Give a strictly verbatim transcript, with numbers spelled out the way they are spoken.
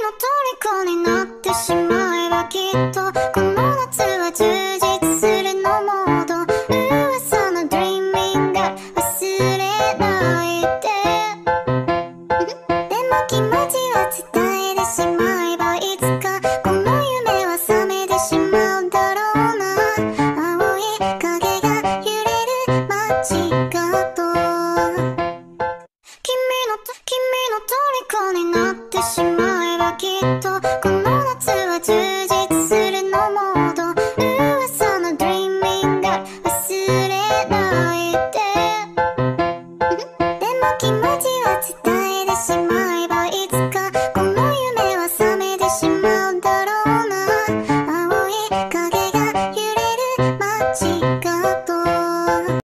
虜になってしまえばきっとこの夏は充実するのモード噂のドリーミング忘れないででも気持ちは伝えてしまえばいつかこの夢は覚めてしまうだろうな青い影が揺れる街角君の君の虜になってしまえばきっと